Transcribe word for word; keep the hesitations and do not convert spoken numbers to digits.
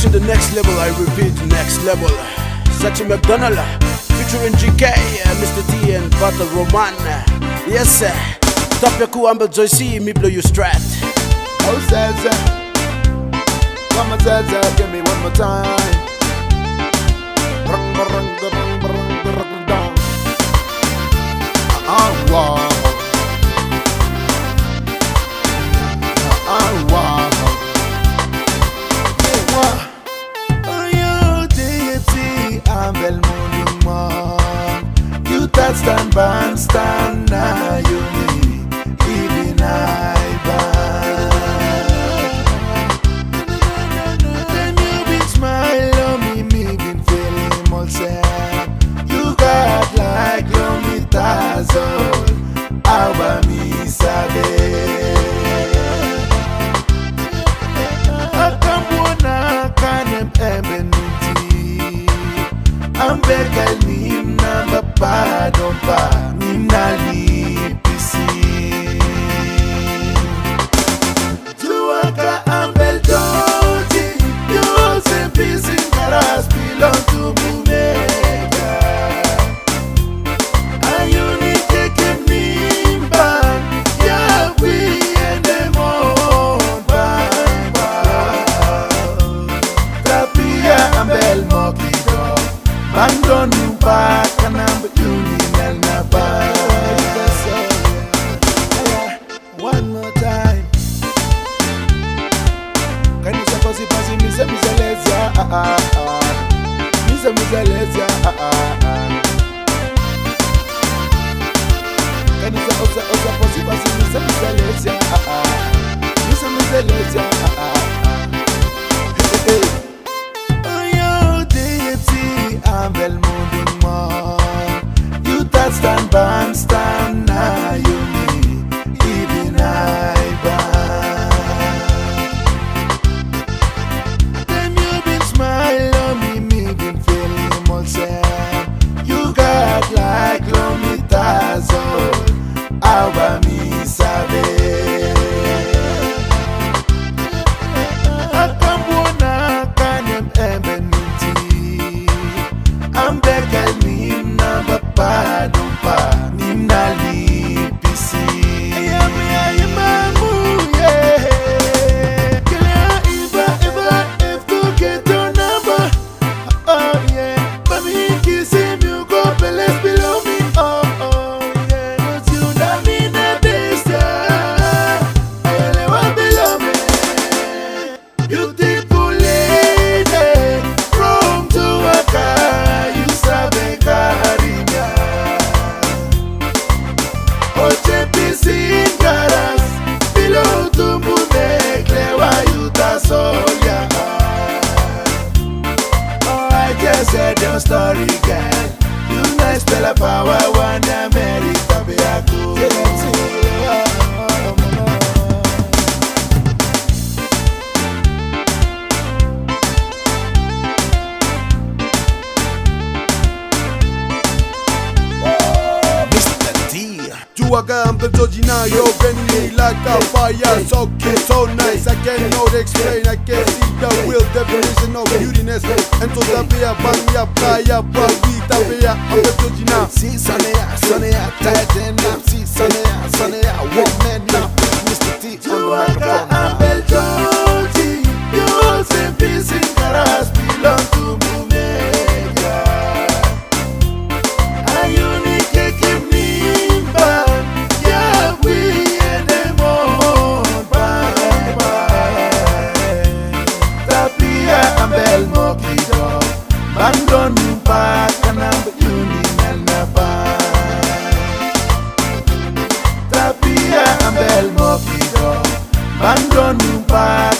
to the next level, I repeat, next level. Such a McDonald, featuring G K, uh, Mister T and Battle Roman. Yes sir, JIWAKA Ambel Joy C, me blow you strat. Oh Zaza, come on Zaza, give me one more time. Oh wow, oh wow. Ambel morning man, you touch stand band stand now you need even I then you been smile on me, me been feeling all sad. You got like lonely tazzle, awa mi sabe. Akamwana kanem emben Ambel nim na pa don pa nim na lipisi. JIWAKA Ambel Joji, yours and peace in Karas belong to Bumega. A unique kem nimba, yeah we and them on bamba. Tapia Ambel Mokido. Bandon pa kanamba yuni na ba. One more time. Can you suppose it pass me some misalezia? Ah ah ah. Me some misalezia. Ah ah ah. Can you suppose it pass me some misalezia? Ah ah. Me some misalezia. Ah ah ah. Hey hey. Ambel morning man, you touch stand band stand now you need even I then you been smile on me, me been feeling all sad. You got like lonely tazzle, awa mi sabe. Akamwana kanem emben Ambel nim na pa don pa nim na lipisi. Ayami ayamamu yeah. Kila iba iba if to get your number. Oh yeah, but me kissing you go please below me. Oh oh yeah, cause you love me na this time. I want below me. Beautiful lady from JIWAKA. Said your story, girl. You nice fella power, one America be a good. JIWAKA Ambel Joji now, yo, bending me like a fire. So cute, so nice, I cannot explain. I can't see the real definition of beautiness. And to the beer, banya, playa, palvita, beer, Ambel Joji now. See, Sonea, Sonea, tighten up, see, Sonea, Sonea, woman now. Mister T on the microphone. Ambel Joji, yours and peace in Karas belong to Bumega. A unique kem nimba. Ambel Mokido, Bandon pa kanamba yuni na ba. Tapia Ambel Mokido, Bandon pa